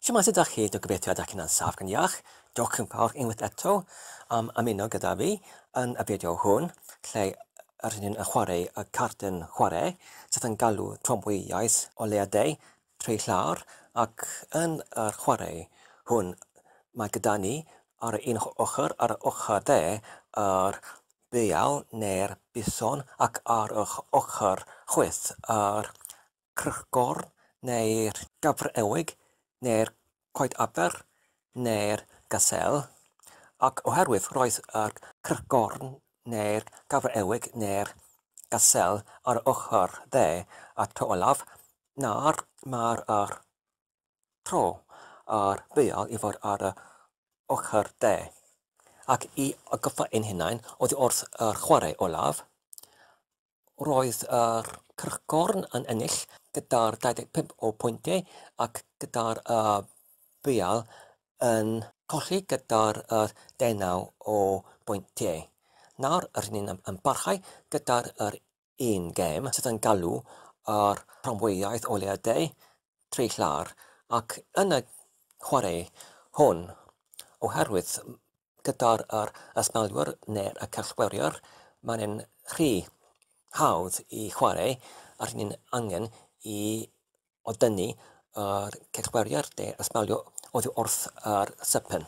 Siamad ydych chi, dwi'n gobeithio ydych chi'n ansaf gan iach. Diolch yn fawr unwaith eto am ymuno gyda fi yn y fideo hwn, lle rydyn ni'n chwarae y Cardenchwareon, sydd yn galw Tramwyaetholeuadau Llawr, ac yn y chwarae hwn mae gyda ni ar un ochr, ar y ochr de, yr bual neu'r bison, ac ar y ochr chwith yr crychgorn neu'r gafrewig neu'r coed aber neu'r gasel, ac oherwydd roedd yr crychgorn neu'r gafrewig neu'r gasel ar y ochr de a tro olaf, mae'r tro ar bual i fod ar y ochr de. Ac i ogoffa ein hunain, oddi wrth yr chwarae olaf, roedd yr crychgorn yn ennill gyda'r 25 o pwyntiau ac gyda'r bual yn colli gyda'r 19 o bwyntiau. Nawr, rydyn ni'n yn barhau gyda'r un gêm sydd yn galw yr Tramwyaetholeuadau Llawr, ac yn y chwarae hwn, oherwydd gyda'r ysmalwyr neu'r cellweriwr, mae'n rhy hawdd i chwarae, a rydyn ni'n angen i odynnu yr cellweriwr neu'r ysmalio oddi wrth yr sypen.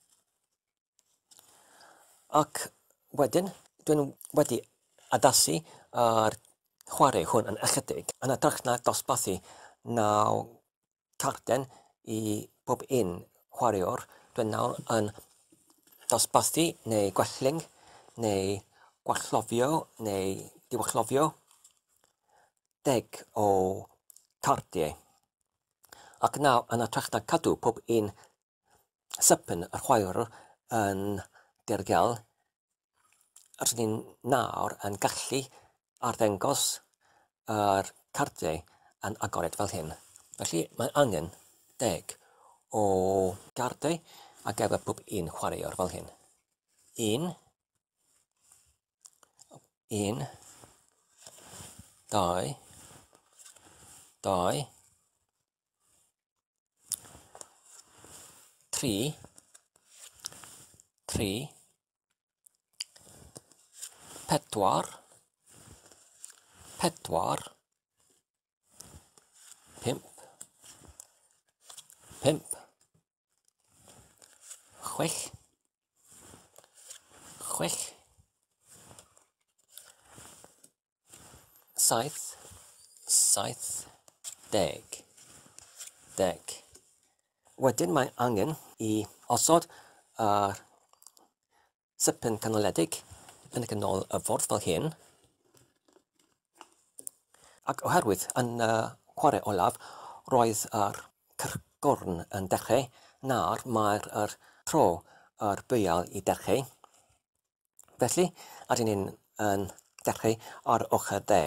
Ac wedyn, dwi'n wedi addasu yr chwarae hwn yn ychydig yn edrych na dosbarthu 9 carden i bob un chwaraewr. Dwi'n nawr yn dosbarthu neu gwelling neu gwallofio neu diwyllovio 10 o cardiau. Ac nawr yn edrych na cadw pob un sypen y chwaraewr yn dirgel, rydyn ni'n nawr yn gallu arddangos yr cardiau yn agored fel hyn. Felly mae angen 10 o cardiau ar gyfer pob un chwaraewr fel hyn. 1, 2, 2, 3, 4, 5, 6, 7, 10. Wedyn mae angen i osod yr sypen canoledig yn y canol y ffordd fel hyn. Ac oherwydd yn y chwarae olaf, roedd yr crychgorn yn dechrau, nawr mae'r tro yr bual i dechrau. Felly, rydyn ni'n dechrau ar ochr de.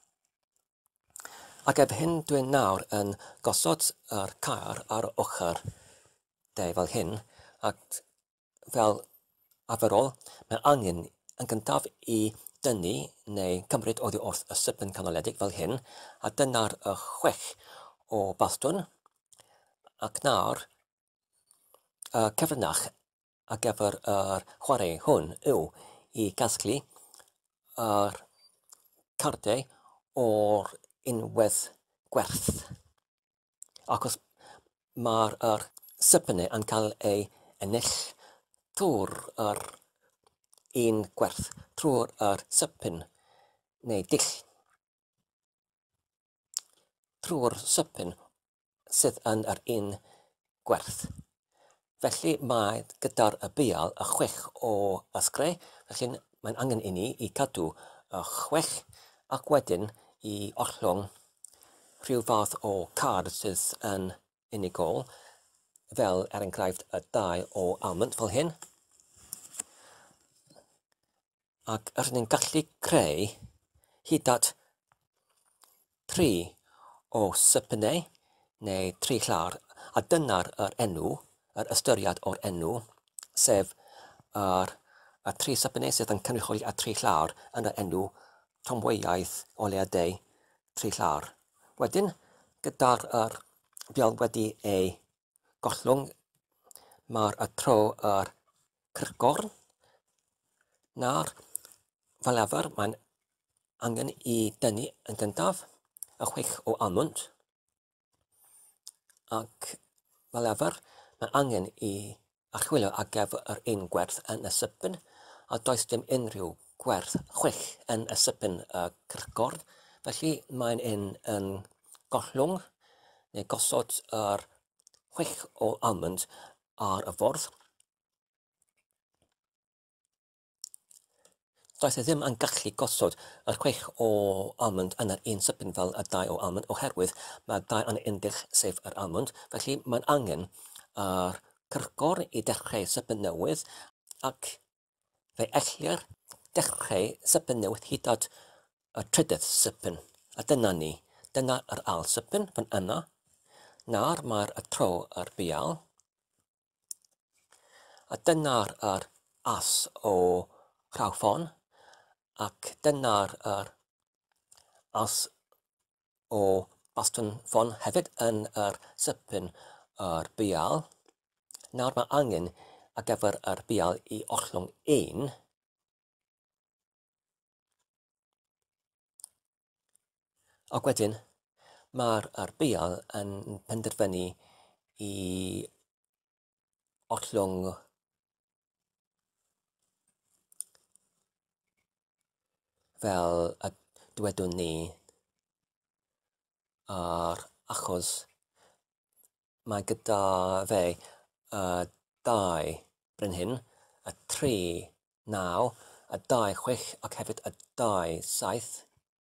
Ac ef hyn dwi'n nawr yn gosod yr car ar ochr de fel hyn, ac fel arferol, mae angen yn gyntaf i dynnu neu cymryd oddi wrth y sypen canoledig fel hyn, a dyna'r 6 o bastwn, ac nawr cyfrinach ar gyfer yr chwarae hwn yw i gasglu yr cardiau o'r unwedd gwerth. Ac os mae'r sypenau yn cael ei ennill trwy'r un gwerth, trwy'r sypen neu dull, trwy'r sypen sydd yn yr un gwerth. Felly mae gyda'r bual 6 o ysgrau, felly mae'n angen i ni i cadw 6 ac wedyn i ollwng rhyw fath o card sydd yn unigol, fel enghraifft y 2 o almond fel hyn. Ac rydyn ni'n gallu creu hyd at 3 o sypenau neu 3 llawr, a dyna'r enw, yr ystyried o'r enw, sef yr 3 sypenau sydd yn cynrychioli a 3 llawr yn yr enw Tramwyaetholeuadau Llawr. Wedyn, gyda'r bual wedi ei gollwng, mae'r tro yr crychgorn. Nawr, fel arfer, mae'n angen i dynnu yn gyntaf y chwech o almwnd. Ac fel arfer, mae angen i archwilio ar gyfer yr un gwerth yn y sipyn, a does dim unrhyw gwerth chwech yn y sipyn y crychgorn. Felly mae'n yn gollwng neu gosod yr chwech o almwnd ar y ffordd. Does e ddim yn gallu gosod yr chwech o almwnd yn yr un sipyn fel y 2 o almwnd oherwydd mae 2 yn undych sef yr almwnd. Felly mae'n angen yr crychgorn i dechrau sipyn newydd ac fe ellir dechrau sipyn newydd hyd at y trydydd sipyn. A dyna ni. Dyna yr ail sipyn fan yna. Nawr mae'r tro yr bual. A dyna'r as o Llawr. Ac dyna'r as o bastwn ffon hefyd yn yr sipyn yr bual. Nawr mae angen ar gyfer yr bual i ollwng 1. Ac wedyn mae'r bual yn penderfynu i ollwng fel y dywedwn ni achos mae gyda fe y 2 bryn hyn, y 3 9, y 2 6 ac hefyd y 2 7.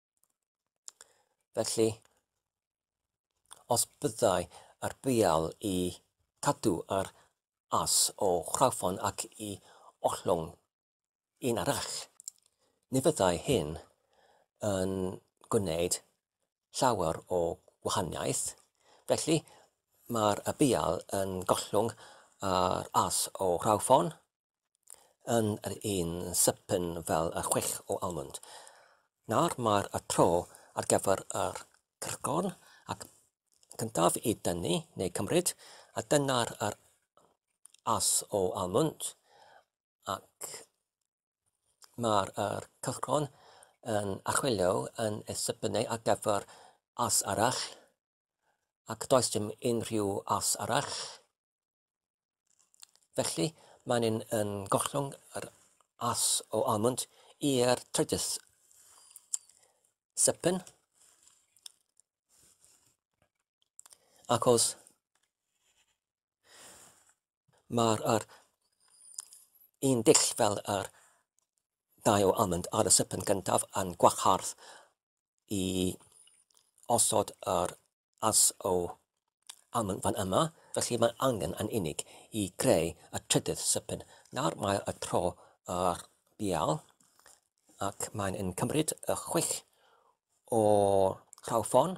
Felly, os byddai yr bual i cadw yr as o Llawr ac i ollwng un arall, ni fyddai hyn yn gwneud llawer o gwahaniaeth. Felly, mae'r bual yn gollwng yr as o Llawr yn yr un sipyn fel y chwech o almwnd. Nawr mae'r tro ar gyfer yr crychgorn ac cyntaf i dynnu neu cymryd, a dyna'r as o almwnd ac mae'r crychgorn yn archwilio yn y sipynau ar gyfer as arall ac does dim unrhyw as arall. Felly mae'n yn gollwng yr as o almwnd i'r trydydd sipyn. Achos mae'r un dull fel yr 2 o almwnd ar y sipyn gyntaf yn gwahardd i osod yr as o almwnd fan yma. Felly mae angen yn unig i greu y trydydd sipyn. Nawr mae y tro yr bual ac mae'n cymryd y chwech o Llawr.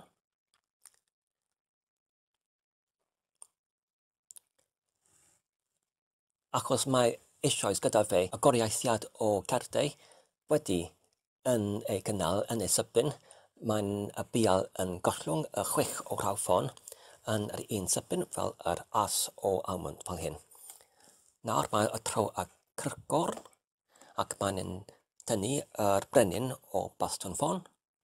Achos mae eisoes gyda fe agoriaethiad o cerdau wedi yn ei gynnal yn ei sipyn, mae'n bual yn gollwng y chwech o Llawr yn yr un sipyn fel yr as o almwnd fel hyn. Nawr mae y tro y crychgorn ac mae'n tynnu yr brenin o bastwn ffon.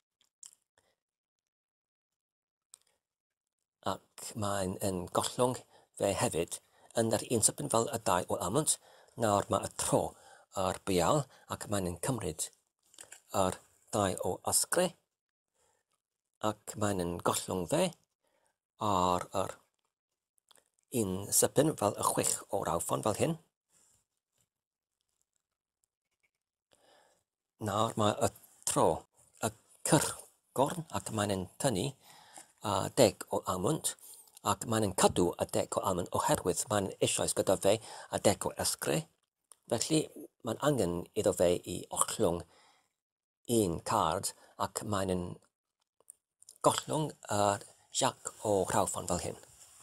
Ac mae'n gollwng fe hefyd yn yr un sipyn fel y 2 o almwnd. Nawr mae y tro yr bual ac mae'n cymryd yr 2 o ysgre ac mae'n gollwng fe ar yr un sipyn fel y chwech o Llawr fel hyn. Nawr mae y tro y crychgorn ac mae'n tynnu 10 o almwnd ac mae'n cadw y 10 o almwnd oherwydd mae'n eisoes gyda fe a 10 o ysgre. Felly mae'n angen iddo fe i ollwng un card ac mae'n gollwng yr Jack o Llawr fel hyn.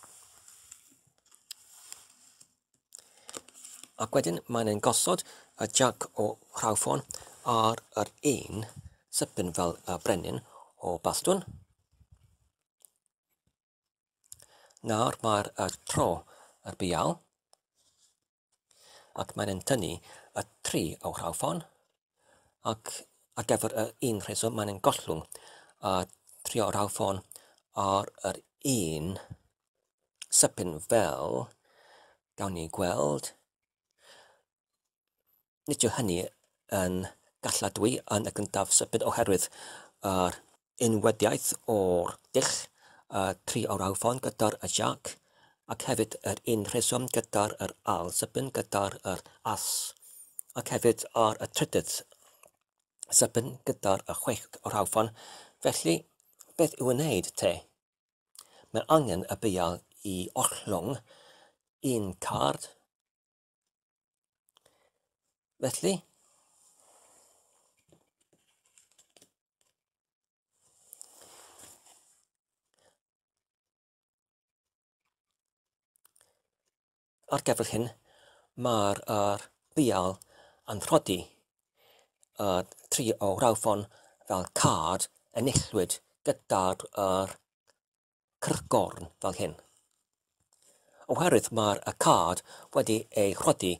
Ac wedyn mae'n gosod y Jack o Llawr ar yr un sipyn fel y brenin o bastwn. Nawr mae'r tro yr bual, ac mae'n tynnu y 3 o rawffon, ac ar gyfer y un rheswm mae'n gollwng y 3 o rawffon ar yr un sypyn fel, gawn ni gweld, nid yw hynny yn galladwy yn y gyntaf sypyd oherwydd yr unwediaeth o'r dull, 3 o rawffon gyda'r y jac, ac hefyd yr un rheswm gyda'r yr al sypyn gyda'r yr as, ac hefyd ar y trydydd sypyn gyda'r y 6 o rawffon. Felly, beth yw wneud te? Mae angen y bual i ollwng un card. Felly, ar gyfer hyn, mae'r bual yn rhodi 3 o rawffon fel card enillwyd gyda'r crychgorn fel hyn. Oherwydd mae'r card wedi ei rhodi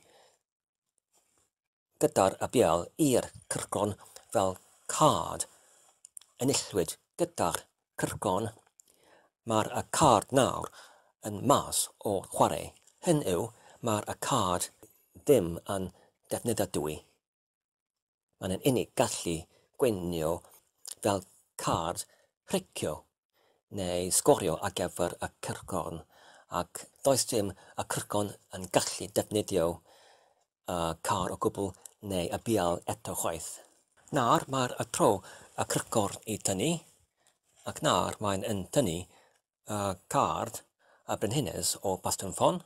gyda'r y bual i'r crychgorn fel card enillwyd gyda'r crychgorn, mae'r card nawr yn mas o chwarae. Hyn yw, mae'r card ddim yn defnyddiadwy. Mae'n unig gallu gwenio fel card rhicio neu sgorio ar gyfer y crychgorn, ac does dim y crychgorn yn gallu defnyddio card o gwbl neu y bual eto chwaith. Nawr mae'r tro y crychgorn i tynnu, ac nawr mae'n tynnu card y brenhines o bastwn ffon.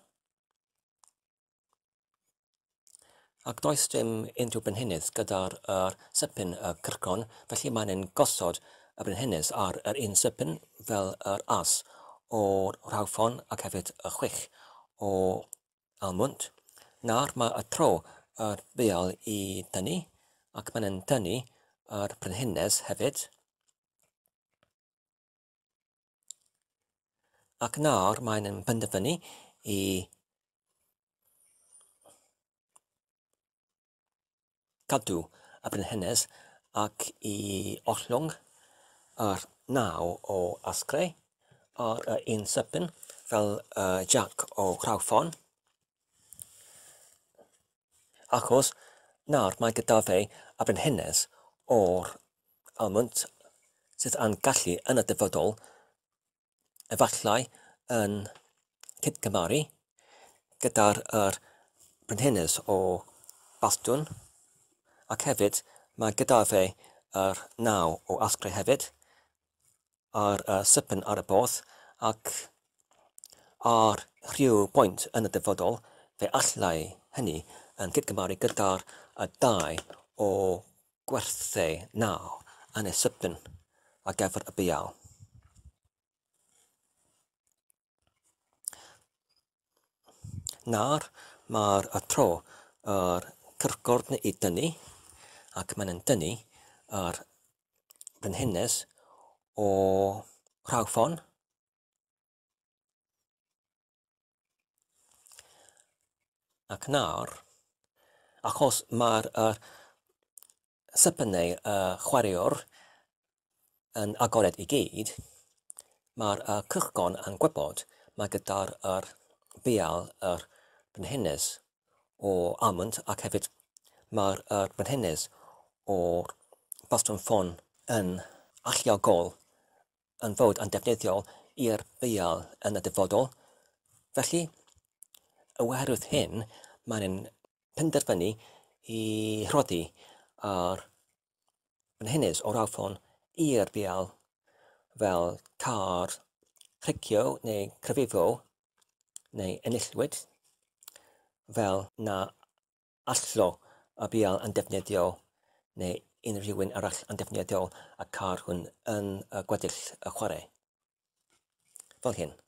Ac does dim unrhyw brenhines gyda'r sypyn y crychgorn, felly mae'n gosod y brenhines ar yr un sypyn fel yr as o'r rawffon ac hefyd y 6 o almwnt. Nawr mae y tro yr bual i tynnu, ac mae'n tynnu yr brenhines hefyd. Ac nawr mae'n penderfynu i cadw y brenhines ac i ollwng yr 9 o asgrau ar un sypyn fel jac o rawffon. Achos nawr mae gyda fe y brenhines o'r almwnt sydd yn gallu yn y dyfodol efallai yn cydgymaru gyda'r brenhines o bastwn, ac hefyd mae gyda fe yr 9 o asgrau hefyd ar sypyn ar y bodd, ac ar rhyw bwynt yn y dyfodol fe allai hynny yn cydgymaru gyda'r 2 o gwerthau 9 yn y sypyn ar gyfer y bual. Nawr mae'r tro yr crychgorn i tynnu, ac mae'n tynnu yr brenhines o rawffon. Ac nawr, achos mae'r sypynau chwaraewr yn agored i gyd, mae'r crychgorn yn gwybod mae gyda'r bual yr brenhines o almwnt, ac hefyd mae'r brenhines o'r bastwn ffon yn alluogol yn fod yn defnyddiol i'r bual yn y dyfodol. Felly, oherwydd hyn, mae'n penderfynu i rhoddi yr brenhines o rawffon i'r bual fel card rhicio neu cryfifo neu enillwyd, fel na allo y bual yn defnyddio neu unrhyw un arall yn defnyddio y card hwn yn y gweddill y chwarae. Fel hyn.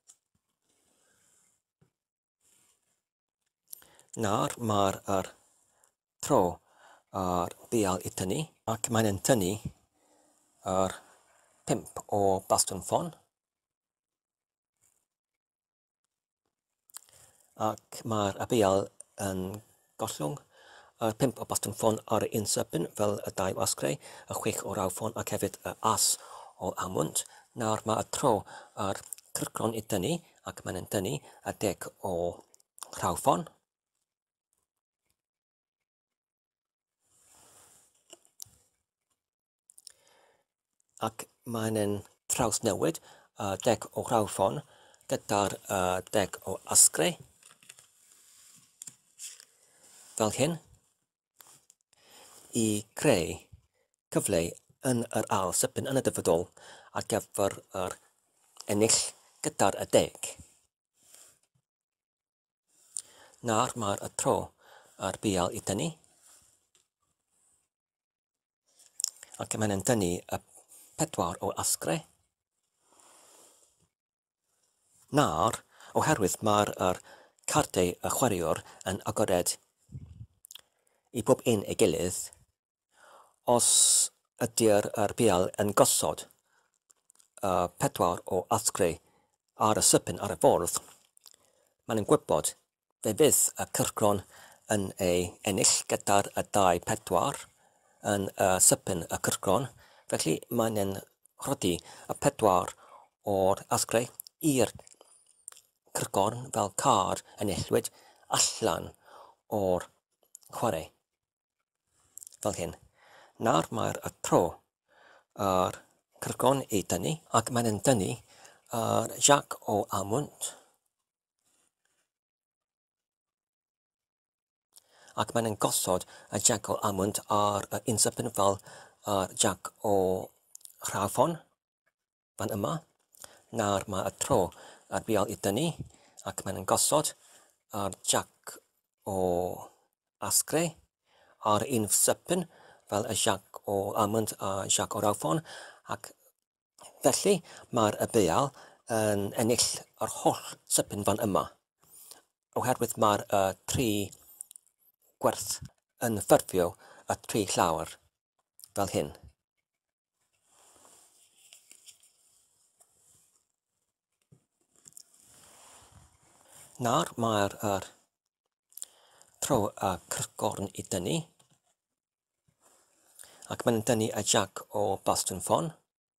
Nawr mae'r tro yr bual i tynnu, ac mae'n tynnu yr 5 o bastwn ffon. ac mae'r abial yn gollwng. Yr 5 o bastwn ffon ar y un sybyn fel y 2 o asgrau, y 6 o raw ffon ac hefyd y as o amwnt. Nawr mae y tro yr cyrcron i dynnu ac mae'n dynnu y 10 o raw ffon. Ac mae'n trawsnewid 10 o raw ffon gyda'r 10 o asgrau. Fel hyn, i creu cyfle yn yr ail sybyn yn y dyfodol ar gyfer yr ennill gyda'r 10. Nawr mae'r tro ar bial i dynnu. Ac mae'n dynnu y 4 o asgrau. Nawr, oherwydd mae'r cardau y chwaraewr yn agored i bob un ei gilydd, os ydy'r bial yn gosod 4 o asgrau ar y sybyn ar y ffordd, mae'n gwybod fe fydd y cyrcron yn ei ennill gyda'r 2-4 yn sybyn y cyrcron, felly mae'n rhodi y 4 o'r asgrau i'r cyrcron fel car enillwyd allan o'r chwarae. Fel hyn. Nawr mae'r tro yr cyrcron i dynnu ac mae'n dynnu jac o amwnt. Ac mae'n gosod y jac o amwnt ar un sybyn fel jac o raw ffon fan yma. Nawr mae y tro ar bial i dynnu ac mae'n gosod jac o asgrau ar un sybyn fel y jac o amwnt a jac o raw ffon, ac felly mae'r bial yn ennill yr holl sybyn fan yma, oherwydd mae'r 3 gwerth yn ffurfio y 3 llawr fel hyn. Nawr mae'r tro y crychgorn i dynnu ac mae'n dynnu y jac o bastwn ffon.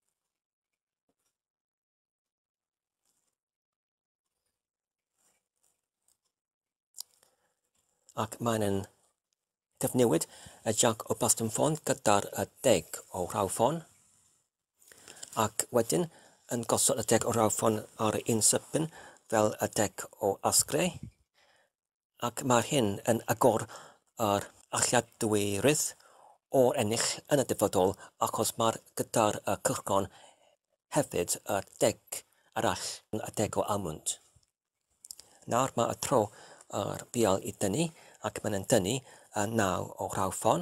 Ac mae'n defnewid y jac o bastwn ffon gyda'r 10 o raw ffon. Ac wedyn yn gosod y 10 o raw ffon ar un sybyn fel y 10 o asgrau. Ac mae'r hyn yn agor yr alliadwyrydd o ennill yn y dyfodol, achos mae'r gyda'r cyrcron hefyd y 10 arall yn y 10 o amwnt. Nawr mae y tro yr bial i dynnu ac mae'n dynnu y 9 o raw ffon.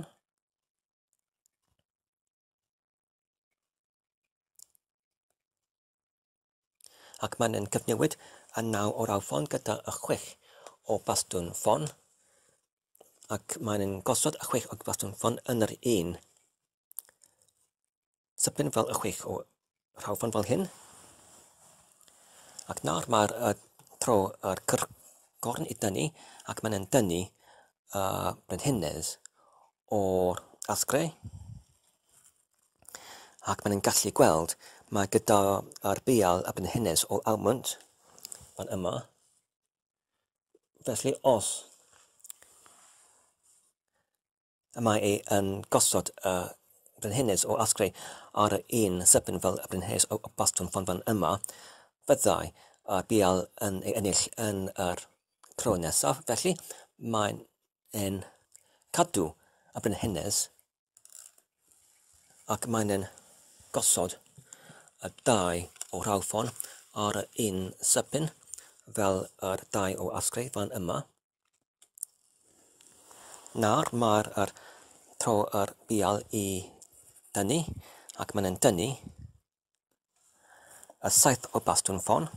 Ac mae'n cyfnewid y 9 o raw ffon gyda y 6 o bastwn ffon. Ac mae'n gosod y 6 o bastwn ffon yn yr un sybyn fel y 6 o raw ffon fel hyn. Ac nawr mae'r tro yr cyrchgorn i dynnu ac mae'n dynnu brenhines o'r asgrau. Ac mae'n gallu gweld mae gyda'r bial y brenhines o amwnt fan yma. Felly os mae yn gosod brenhines o asgrau ar un sybyn fel y brenhines o bastwn ffon fan yma, byddai bial yn ei ennill yn yr tro nesaf. Felly mae'n cadw y brenhines ac mae'n gosod y 2 o raw ffon ar un sybyn fel yr 2 o asgrau fan yma. Nawr mae'r tro yr bial i dynnu ac mae'n dynnu y 7 o bastwn ffon.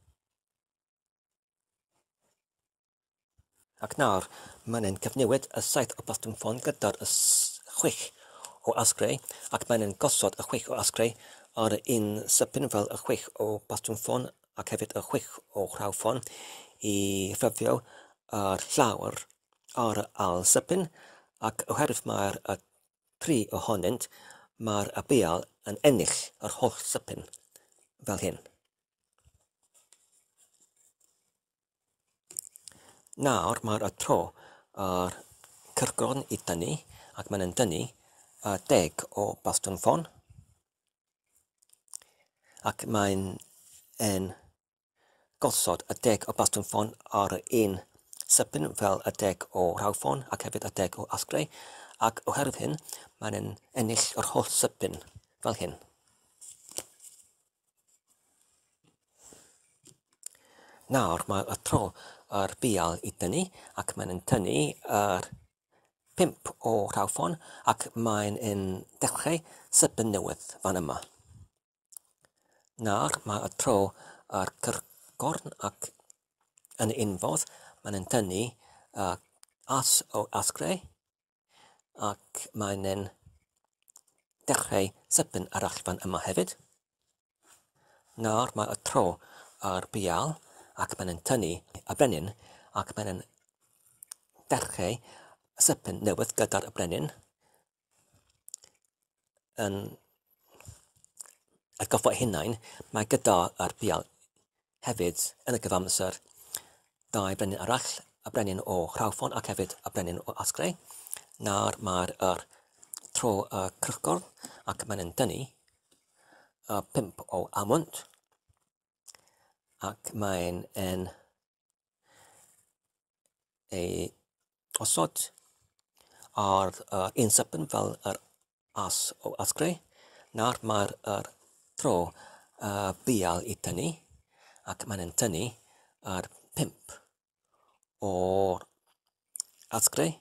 Ac nawr mae'n cyfnewid y 7 o bastwn ffon gyda'r 6 o asgrau ac mae'n gosod y 6 o asgrau ar un sybyn fel y 6 o bastwn ffon ac hefyd y 6 o raw ffon i rhyfio yr llawr ar al sipin, ac oherwydd mae'r tri ohonynt, mae'r bual yn ennill yr holl sipin fel hyn. Nawr mae'r tro yr cyrchgorn i dynnu, ac mae'n dynnu 10 o bastwn ffon, ac mae'n gosod 10 o bastwn ffon ar un sipin fel 10 o rawffon ac hefyd 10 o asgrau, ac oherwydd hyn mae'n ennill yr holl sipin fel hyn. Nawr mae'r tro yr bual i dynnu, ac mae'n tynnu yr 5 o rawffon, ac mae'n dechrau sipin newydd fan yma. Nawr mae'r tro yr cyrchgorn, ac yn unfodd mae'n tynnu as o asgrau, ac mae'n dechrau sipin arall fan yma hefyd. Nawr mae'r tro yr bual, ac mae'n tynnu y brenin, ac mae'n dechrau sipin newydd gyda'r brenin, yn atgoffa hunain, mae gyda'r bual hefyd yn y gyfamser 2 brenin arall, y brenin o rawffon ac hefyd y brenin o asgrau. Nawr mae'r tro cyrchgorn, ac mae'n tynnu 5 o almwnd, ac mae'n osod ar un sipin fel yr as o asgrau. Nawr mae'r tro bual i tynnu, ac mae'n tynnu 5 o asgrau,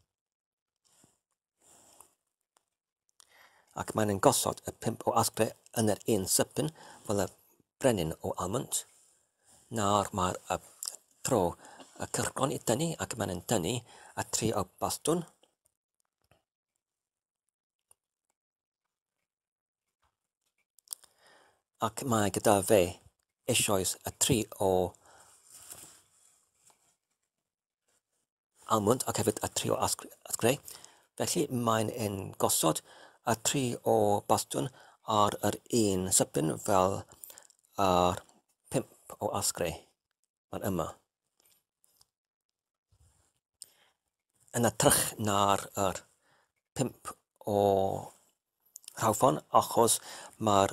ac mae'n gosod 5 o asgrau yn yr un sipin fel y brenin o almwnd. Nawr mae'r tro cyrchgorn i dynnu, ac mae'n tynnu 3 o bastwn, ac mae gyda fe eisoes 3 o almwnd ac hefyd 3 o asgrau. Felly mae'n gosod 3 o bastwn ar yr un sipin fel 5 o asgrau fan yma. Yn ytrach na'r 5 o rawffon, achos mae'r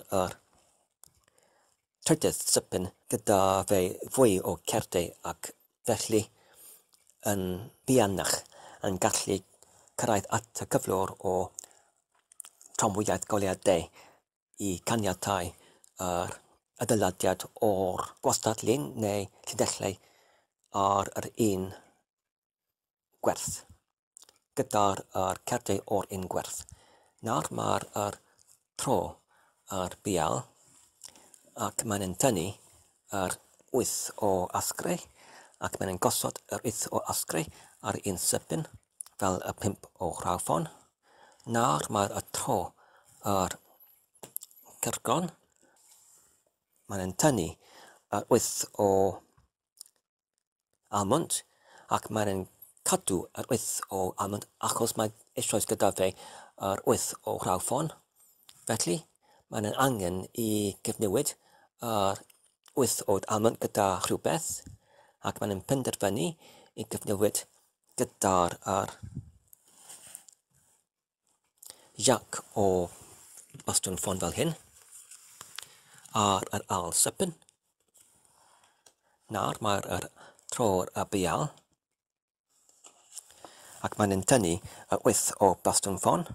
trydydd sipin gyda fe fwy o cerdau, ac felly yn buanach yn gallu cyrraedd at y cyflwr o Tramwyaetholeuadau i caniatáu yr adeiladiad o'r gwastadlun neu llinellau ar yr un gwerth, gyda'r cerdau o'r un gwerth. Nawr mae'r tro yr bual, ac mae'n tynnu 8 o asgrau, ac mae'n gosod 8 o asgrau ar un sipin fel y 5 o rawffon. Nawr mae'r tro yr cyrchgorn, mae'n tynnu 8 o almwnd, ac mae'n cadw 8 o almwnd achos mae eisoes gyda fe 8 o rawffon. Felly mae'n angen i gyfnewid 8 o almwnd gyda rhywbeth, ac mae'n penderfynu i gyfnewid gyda'r jac o bastwn ffon fel hyn ar yr al sipin. Nawr mae'r tro'r bual, ac mae'n tynnu 8 o bastwn ffon,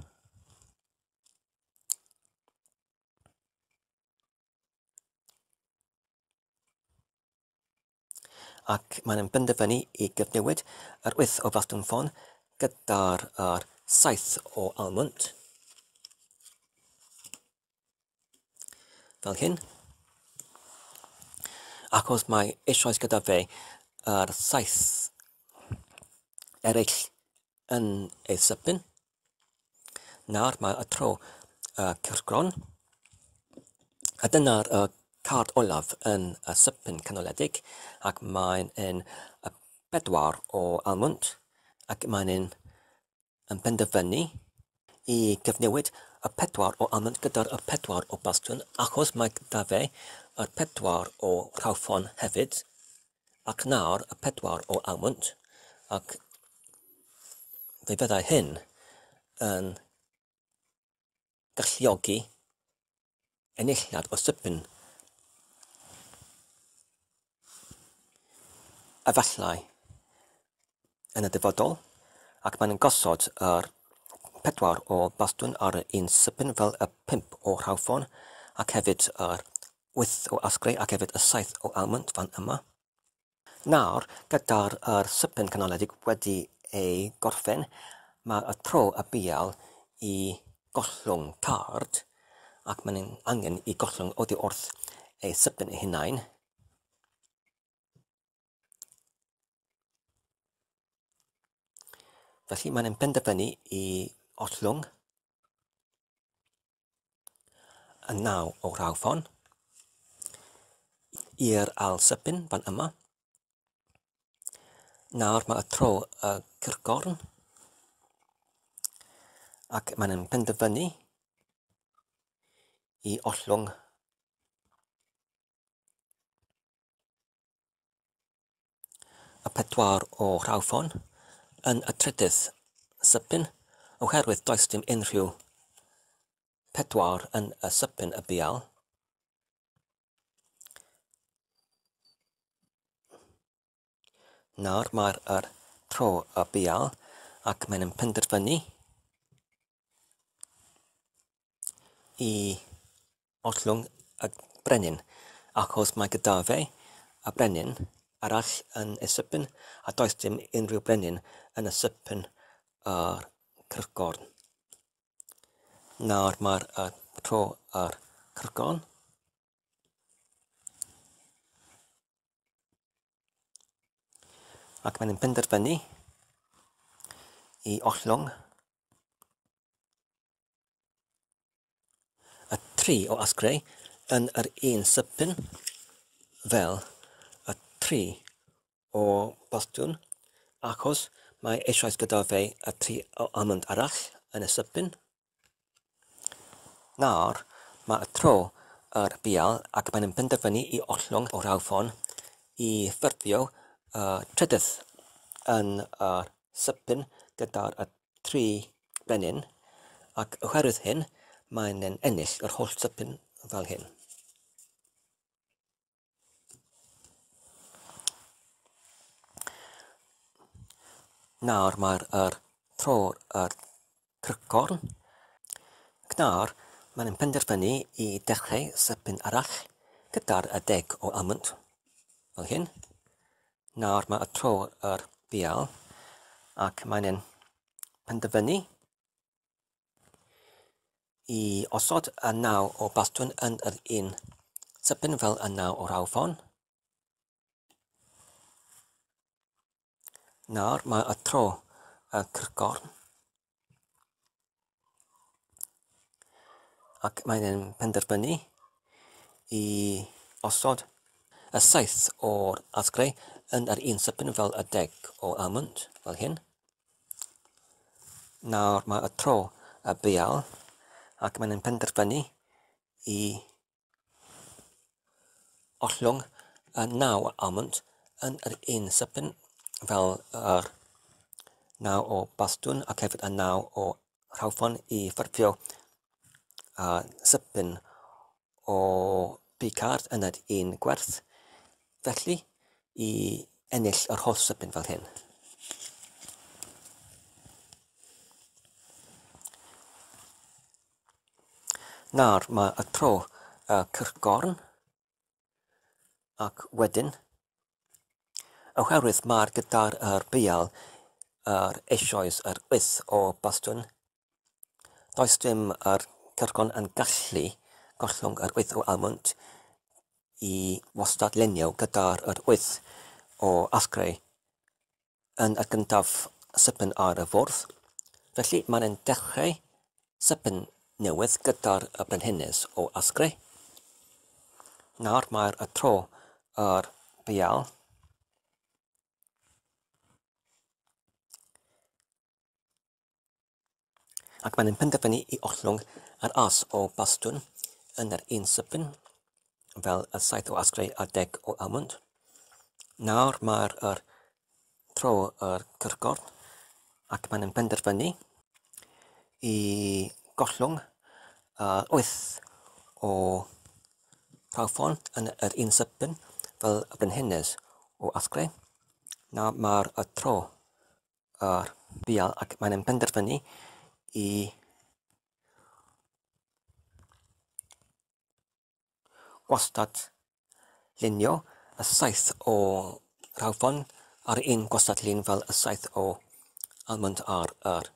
ac mae'n penderfynu i gyfnewid 8 o bastwn ffon gyda'r 7 o almwnd fel hyn, achos mae eisoes gyda fe 7 eraill yn ei sipin. Nawr mae y tro cyrchgorn, a dyna'r card olaf yn y sipyn canoledig ac mae'n yn y 4 o almwnd ac mae'n yn penderfynu I gyfnewid y 4 o almwnd gyda'r y 4 o bastwn achos mae gyda fe y 4 o rhawffon hefyd ac nawr y 4 o almwnd ac fe fyddai hyn yn galluogi enilliad o sipyn. Efallai yn y dyfodol ac mae'n gosod yr 4 o bastwn ar un sipyn fel y 5 o rhawffon ac hefyd yr 8 o asgrau ac hefyd y 7 o almwnd fan yma. Nawr, gyda'r sipyn canoledig wedi ei gorffen, mae y tro y bual I gollwng card ac mae'n angen I gollwng oddi wrth ei sipyn ei hunain. Felly mae'n penderfynu I ollwng y 9 o rhawffon i'r ail sipyn fan yma. Nawr mae y tro y Crychgorn ac mae'n penderfynu I ollwng y 4 o rhawffon yn y trydydd sipyn oherwydd does dim unrhyw 4 yn y sipyn y bual. Nawr mae'r tro y bual ac mae'n penderfynu I ollwng y brenin achos mae gyda fe y brenin arall yn y sipyn a does dim unrhyw brenin yn y sipyn yr Crychgorn. Nawr mae'r tro yr Crychgorn ac mae'n penderfynu I ollwng y 3 o asgrau yn yr un sipyn fel y 3 o bastwn achos mae eisoes gyda fe y 3 o almwnd arall yn y sipyn. Nawr mae y tro yr bual ac mae'n penderfynu I ollwng o rhawffon I ffurfio y trydydd yn y sipyn gyda'r 3 brenin ac oherwydd hyn mae'n ennill yr holl sipyn fel hyn. Nawr mae'r tro yr Crychgorn ac nawr mae'n penderfynu I dechrau sipyn arall gyda'r 10 o almwnd fel hyn. Nawr mae y tro yr bual ac mae'n penderfynu I osod y 9 o bastwn yn yr un sipyn fel y 9 o rhawffon. Nawr mae y tro y Crychgorn ac mae'n penderfynu I osod y 7 o'r asgrau yn yr un sipyn fel y 10 o almwnd fel hyn. Nawr mae y tro y bual ac mae'n penderfynu I ollwng y 9 o almwnd yn yr un sipyn fel yr 9 o bastwn ac hefyd y 9 o rhawffon I ffurfio sipyn o bicard yn yr un gwerth, felly I ennill yr holl sipyn fel hyn. Nawr mae y tro y Crychgorn ac wedyn oherwydd mae'r gyda'r bual yr eisoes yr 8 o bastwn, does dim yr Crychgorn yn gallu gollwng yr 8 o almwnd I wastad lenio gyda'r 8 o asgrau yn y gyntaf sipyn ar y fwrdd. Felly mae'n dechrau sipyn newydd gyda'r brenhines o asgrau. Nawr mae'r tro bual. Ac maen nhw'n penderfynu I ollwng yr as o bastwn yn yr un sipyn, fel y 7 o asgrau a 10 o almwnd. Nawr mae'r tro cyrchgorn, ac maen nhw'n penderfynu I gollwng 8 o rawffon yn yr un sipyn, fel y brenhines o asgrau. Nawr mae'r tro bual, ac maen nhw'n penderfynu I gwastad lunio y 7 o rawffon ar un gwastad lun fel y 7 o almwnd ar yr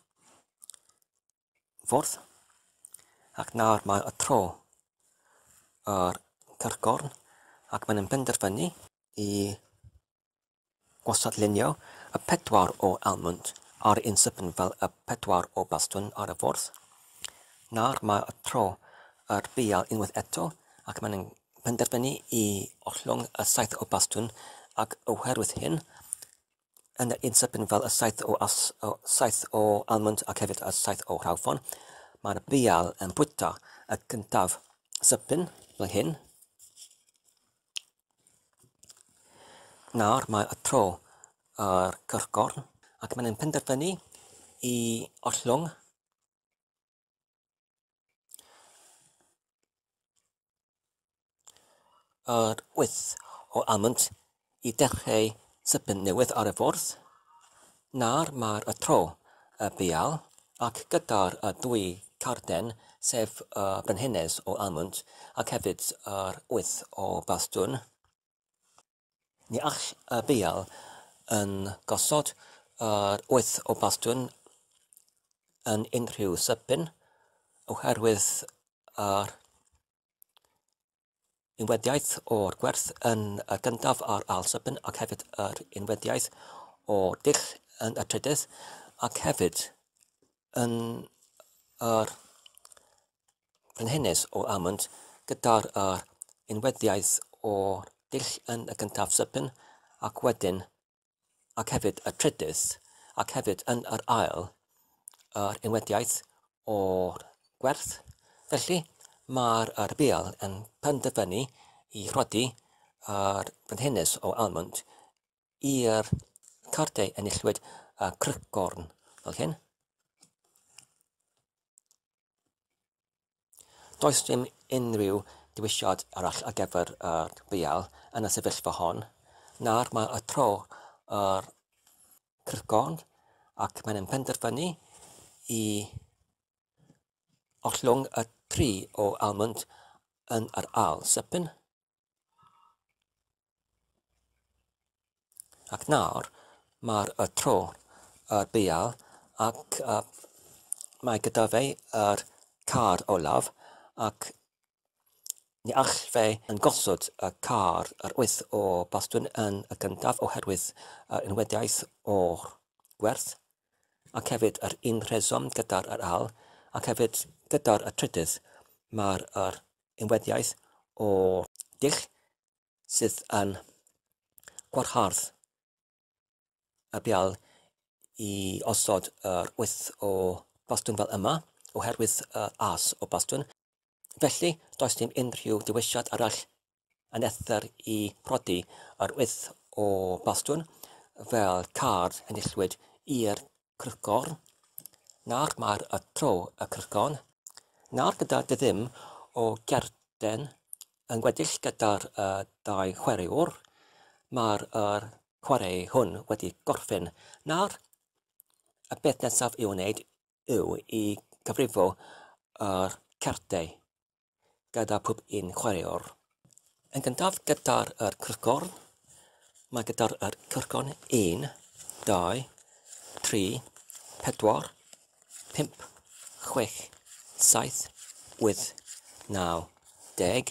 fwrdd. Ac nawr mae y tro cyrchgorn, ac maen nhw'n penderfynu I gwastad lunio y 4 o almwnd ar un sipyn fel y 4 o bastwn ar y fwrdd. Nawr mae y tro bual unwaith eto, ac maen nhw'n penderfynu I ollwng y 7 o bastwn, ac oherwydd hyn, yn yr un sipyn fel y 7 o almwnd ac hefyd y 7 o rawffon, mae'r bual yn bwyta y gyntaf sipyn fel hyn. Nawr mae y tro cyrchgorn, ac maen nhw'n penderfynu I ollwng yr 8 o almwnd I dechrau sipyn newydd ar y fwrdd. Nawr mae'r tro bual, ac gyda'r 2 carden, sef brenhines o almwnd, ac hefyd yr 8 o bastwn. Ni all bual yn gosod yr 8 o bastwn yn unrhyw sipyn, oherwydd yr unwediaeth o'r gwerth yn y gyntaf ar ail sipyn, ac hefyd yr unwediaeth o dull yn y trydydd, ac hefyd yn yr brenhines o almwnd gyda'r unwediaeth o'r dull yn y gyntaf sipyn, ac wedyn, ac hefyd y trydydd, ac hefyd yn yr ail yr unwediaeth o'r gwerth. Felly mae'r bual yn penderfynu I rhodi yr brenhines o almwnd i'r cardau enillwyd crychgorn fel hyn. Does dim unrhyw dewisiad arall ar gyfer y bual yn y sefyllfa hon. Nawr mae y tro crychgorn, ac maen nhw'n penderfynu I ollwng y 3 o almwnd yn yr ail sipyn. Ac nawr mae'r tro bual, ac mae gyda fe yr car olaf, ac ni all fe yn gosod y car yr 8 o bastwn yn y gyntaf oherwydd unwediaeth o'r gwerth, ac hefyd yr un rheswm gyda'r ail, ac hefyd gyda'r trydydd mae'r unwediaeth o dull sydd yn gwarhardd y bual I osod yr 8 o bastwn fel yma, oherwydd as o bastwn. Felly, does dim unrhyw dewisiad arall yn ether I rhodi yr 8 o bastwn fel card enillwyd i'r crychgorn. Nawr mae'r tro crychgorn. Nawr gyda ddim o gerden yn gweddill gyda'r 2 chwaraewr, mae'r chwarae hwn wedi gorffen. Nawr, y beth nesaf I wneud yw I cyfrifo yr cerdau gyda pob un chwaraewr. Yn gyntaf gyda'r crychgorn, mae gyda'r crychgorn 1, 2, 3, 4, 5, 6, 7, 8, 9, 10.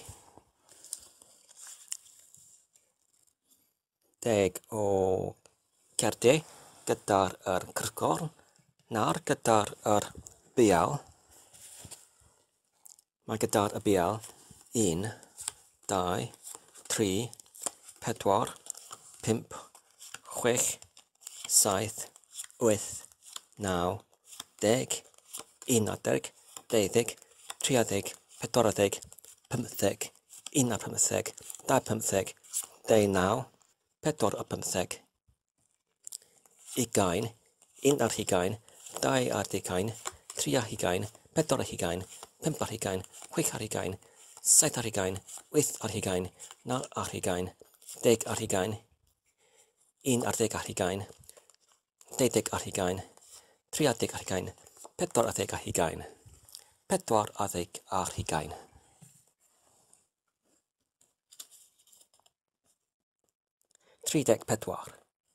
10 o cerdau gyda'r crychgorn. Nawr gyda'r bual, mae gyda'r bual 1, 2, 3, 4, 5, 6, 7, 8, 9, 10, 11, 12, 13, 14, 15, 16, 17, 19, 24, 20, 21, 22, 23, 24, 25, 26, 27, 28, 29, 30, 31, 32, 33, 34, 45. Trideg pedwar.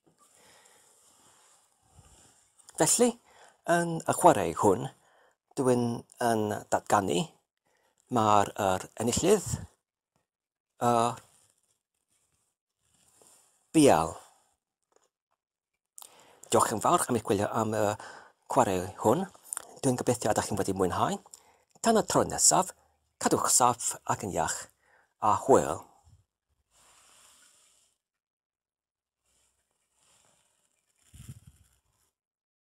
Felly, yn y chwarae hwn, dwi'n yn datganu mae'r enillydd Bual. Diolch yn fawr am eich gwylio am y chwarae hwn. Dwi'n gobeithio ydych chi'n wedi mwynhau. Tan y tro nesaf, cadwch saff ac yn iach, a hwyl.